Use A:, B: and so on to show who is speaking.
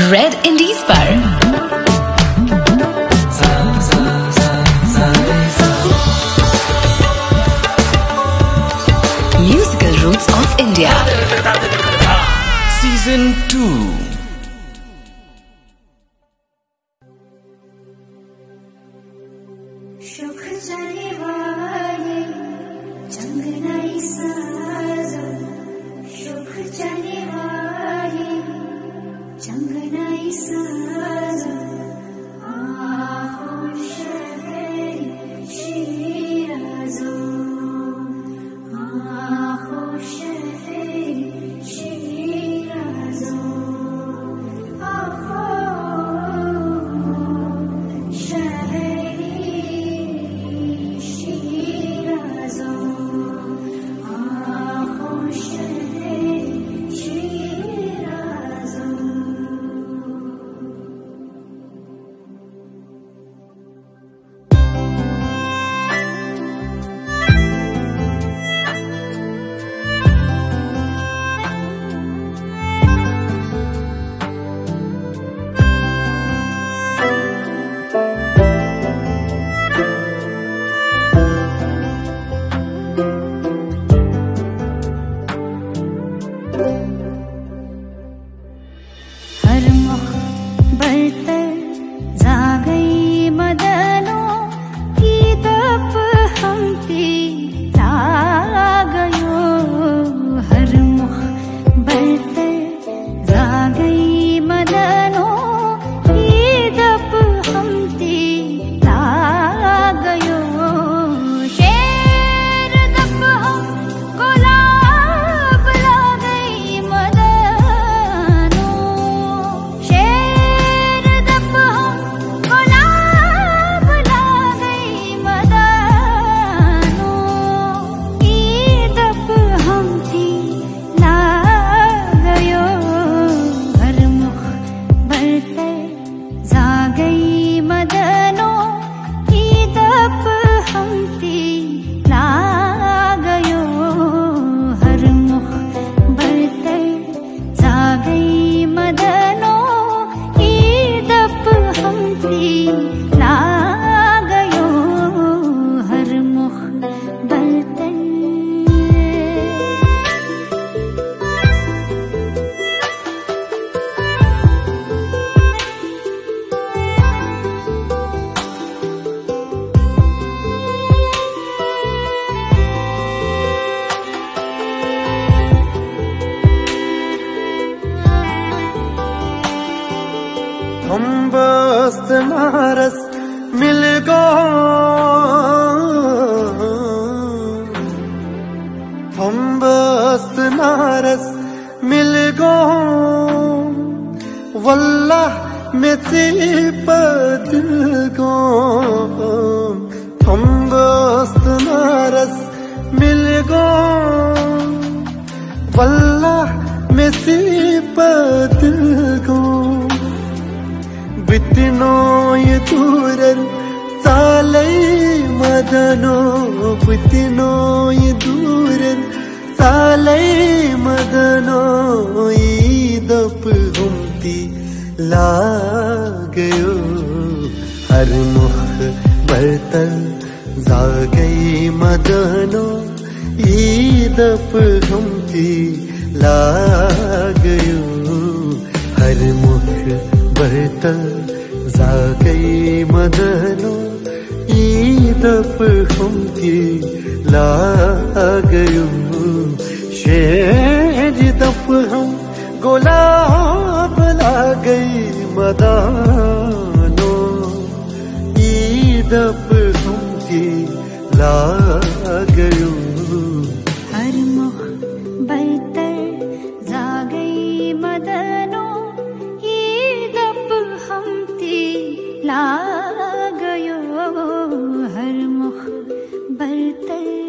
A: Red Indies पर musical roots of India
B: season 2।
C: हम बस्त नारस मिल go, हम बस्त नारस मिल गो, वल्लाह में दिल गो। हम बस्त नारस मिल गो, वल्लाह में दिल गो। बितनो ये दूरर सालै मदनो, बितनो ये दूरर सालै मदनो। ईदप हुम्ती लागयो हर मुख बर्तन जागई मदनो। ईदप हुम्ती लागयो हर मुख बर्तन जागई मदनो। ईदप हुम्ती लागयो शेर दप हम गुलाब लागई मदानो। ईदप हुम्ती लागयो
D: हर मुख बर्तर जागई मदनो। ईदप हुम्ती लागयो हर मुख बर्तर